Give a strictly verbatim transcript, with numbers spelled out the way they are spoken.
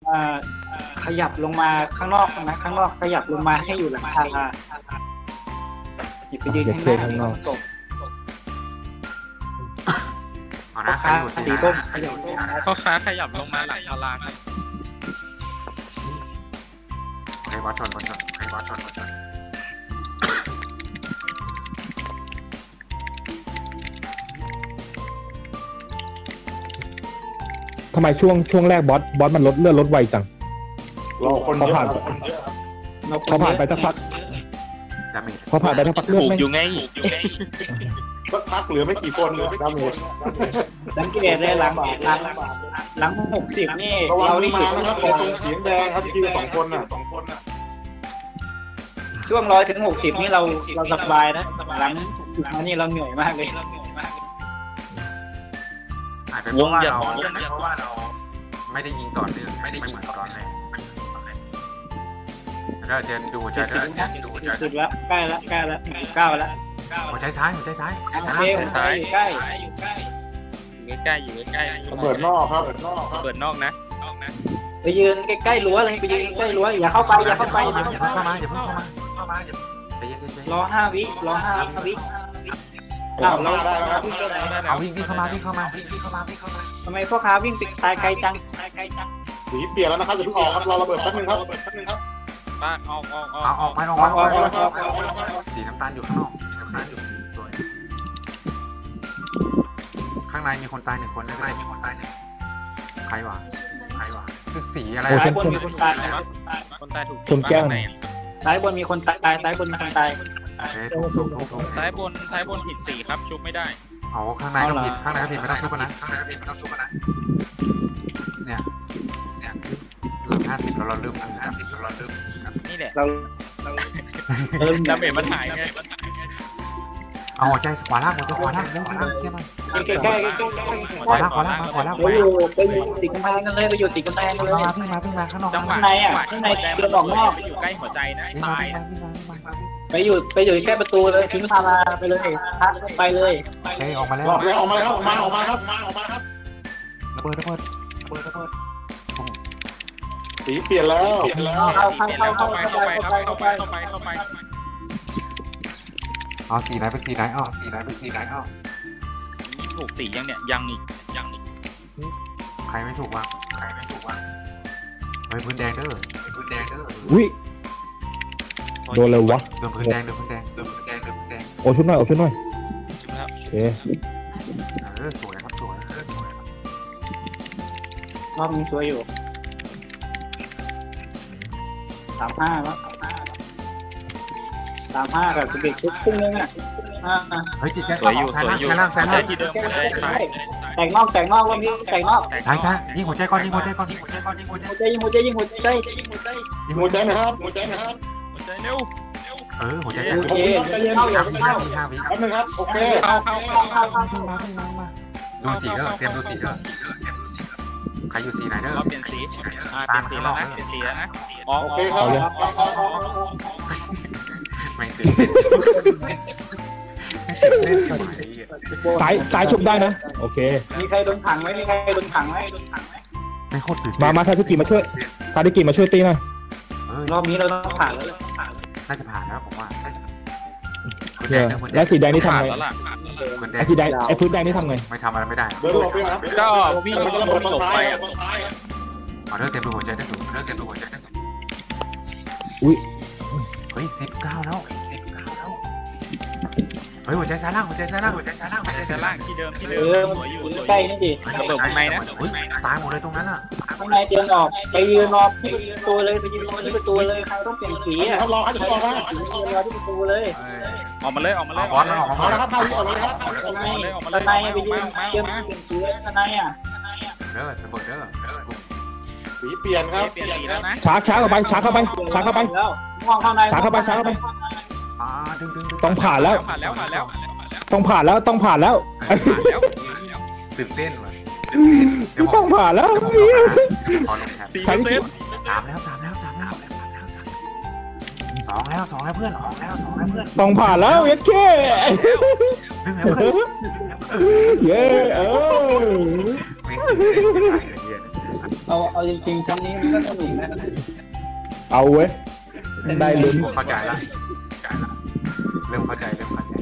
ขยับลงมาข้างนอกนะข้างนอกขยับลงมาให้อยู่หลังคาอย่าไปยืนข้างหน้าจบเอานะสีส้มขยับพ่อค้าขยับลงมาหลังคาครับใครบอสชนบอสชนใครบอสชนบอสชนทำไมช่วงช่วงแรกบอสบอสมันลดเลือดลดไวจังรอคนพอผ่านพอผ่านไปสักพักพอผ่านไปสักพักเลือดไม่อยู่ไงอยู่ไงสักพักเหลือไม่กี่คนเลยดาเมจสังเกตได้หลังหลังหลังหกสิบนี่เราได้มานะครับตรงเสียงแดงครับทีละสองคนน่ะสองคนน่ะช่วงร้อยถึงหกสิบนี่เราเราสบายนะหลังหลังนี่เราเหนื่อยมากเลยอาจจะเพราะว่าเราเพราะว่าเราไม่ได้ยิงต่อเนื่องไม่ได้ยิงต่อเนื่องแล้วเจนดูใจเจนดูใจสุดแล้วใกล้แล้วใกล้แล้วเก้าแล้วหัวใจซ้ายหัวใจซ้ายหัวใจซ้ายหัวใจซ้ายอยู่ใกล้อยู่ใกล้อยู่ใกล้อยู่ใกล้เปิดนอกครับเปิดนอกนะนอกนะไปยืนใกล้ๆรั้วเลยไปยืนใกล้รั้วอย่าเข้าไปอย่าเข้าไปอย่าเพิ่งเข้ามาอย่าเพิ่งเข้ามาเข้ามาอย่าใจเย็นใจเย็นรอห้าวิรอห้าวิอ้าวเราได้แล้วครับเอาวิ่งวิ่งเข้ามาวิ่งเข้ามาวิ่งวิ่งเข้ามาวิ่งเข้ามาทำไมพ่อค้าวิ่งไปตายไกลจังตายไกลจังสีเปลี่ยนแล้วนะครับอย่าเพิ่งออกครับรอระเบิดแป๊บนึงครับระเบิดแป๊บนึงครับป้าออกออกออกออกไปออกไปออกไปสีน้ำตาลอยู่ข้างนอกสีน้ำตาลอยู่สวยข้างในมีคนตายหนึ่งคนข้างในมีคนตายหนึ่งใครวะใครวะสีอะไรซ้ายบนมีคนตายคนตายถูกชนแก้วซ้ายบนมีคนตายซ้ายบนมีคนตายซ้ายบนซ้ายบนผิดสีครับชุบไม่ได้อ๋อข้างในก็ผิดข้างในก็ผิดไม่ต้องชุบนะข้างในก็ผิดไม่ต้องชุบนะเนี่ยเนี่ยเริ่มห้าสิบแล้วเราเริ่มห้าสิบแล้วเราเริ่มนี่แหละเราเราเริ่มดาเมจมันหายไงเอาหัวใจขวาล่างหัวใจขวาล่างขวาล่างเทียบมาใกล้ใกล้ขวาล่างขวาล่างขวาล่างไปอยู่ไปอยู่ติดกำแพงกันเลยไปอยู่ติดกำแพงกันเลยมาขึ้นมาขึ้นมาข้างนอกข้างในอ่ะข้างในเดินออกนอกไปอยู่ใกล้หัวใจนะตายไปอยู่ไปอยู่ใกล้ประตูเลยทิ้งพาราไปเลยทักไปเลยเฮ้ยออกมาแล้วออกมาออกมาครับมาออกมาครับมาออกมาครับระเบิดระเบิดระเบิดระเบิดสีเปลี่ยนแล้วเปลี่ยนแล้วเข้าเข้าเข้าเข้าเข้าไปเข้าไปเข้าไปเข้าไปเข้าไปเอาสีไหนเป็นสีไหนอ้อสีไหนเป็นสีไหนอ้อถูกสียังเนี่ยยังอีกยังอีกใครไม่ถูกวะใครไม่ถูกวะเฮ้ยพื้นแดงเด้อพื้นแดงเด้ออุ้ยโดนเลยวะโดนพื้นแดงโดนพื้นแดงโดนพื้นแดงโดนพื้นแดงโอ้ชุดหน่อยโอ้ชุดหน่อยโอเคเออสวยครับสวยเออสวยรอบนี้สวยอยู่สามห้าแล้วสามห้ากับสิบเอ็ดชุดครึ่งนึงอ่ะเฮ้ยจิตใจสวยอยู่สวยอยู่ใช่ที่เดิมแต่งนอกแต่งนอกรอบนี้แต่งนอกใช่ใช่ยิงหัวใจก่อนยิงหัวใจก่อนยิงหัวใจก่อนยิงหัวใจยิงหัวใจยิงหัวใจยิงหัวใจยิงหัวใจนะครับหัวใจนะครับหัวใจเร็วเออหัวใจโอเคใจเย็นเข้าอย่าเข้าแป๊บนึงครับโอเคเข้าเข้าเข้าเข้าเข้าขึ้นมาขึ้นมามาดูสีเด้อเตรียมดูสีเด้อเตรียมดูสีใครอยู่สีไหนเด้อเราเปลี่ยนสีเปลี่ยนสีแล้วนะเปลี่ยนสีแล้วนะโอเคครับไม่ตื่นเต้นสายสายชุบได้นะโอเคมีใครโดนขังไหมมีใครโดนขังไหมโดนขังไหมไม่โคตรตื่นมามาทาสกิมาช่วยทาสกิมาช่วยตีหน่อยรอบนี้เราต้องผ่านแล้วน่าจะผ่านแล้วผมว่าแล้วสีแดงนี่ทำไงไอ้สีแดงไอ้พื้นแดงนี่ทำไงไม่ทำอะไรไม่ได้ก็วิ่งจะระเบิดตรงซ้ายตรงซ้ายเอาเรื่องเต็มตัวหัวใจได้สุดเรื่องเต็มตัวหัวใจได้สุดอุ้ยเฮ้ยสิบเก้าแล้วสิบเก้าแล้วเฮ้ยหัวใจซ้ายล่างหัวใจซ้ายล่างหัวใจซ้ายล่างหัวใจซ้ายล่างที่เดิมที่เดิมหัวอยู่ใกล้นี่ดิระเบิดข้างในนะเฮ้ยตายหมดเลยตรงนั้นอ่ะข้างในเดินออกไปยืนออกที่ประตูเลยไปยืนที่ประตูเลยใครต้องเปลี่ยนสีอ่ะรอให้ถึงก่อนนะสีรอที่ประตูเลยออกมาเลยออกมาเลยบอลออกมาแล้วครับออกมาแล้วข้างในข้างในไปยืนเตรียมเปลี่ยนสีข้างในอ่ะเด้อระเบิดเด้อสีเปลี่ยนครับเปลี่ยนสีแล้วนะช้าช้าเข้าไปช้าเข้าไปช้าเข้าไปมองข้างในช้าเข้าไปช้าเข้าไปต้องผ่านแล้วผ่านแล้วผ่านแล้วต้องผ่านแล้วต้องผ่านแล้วตื่นเต้นว่ะต้องผ่านแล้วสี่เปอร์เซ็นต์สามแล้วสามแล้วสามแล้วสองแล้วสองแล้วเพื่อนสองแล้วสองแล้วเพื่อนต้องผ่านแล้วเอสเคดึงแล้วเพื่อนเย้เออเอาเอาจริงๆชั้นนี้มันก็สนุกนะเอาเว้ยได้ลุ้นเข้าใจละเข้าใจละเริ่มเข้าใจเริ่มเข้าใจ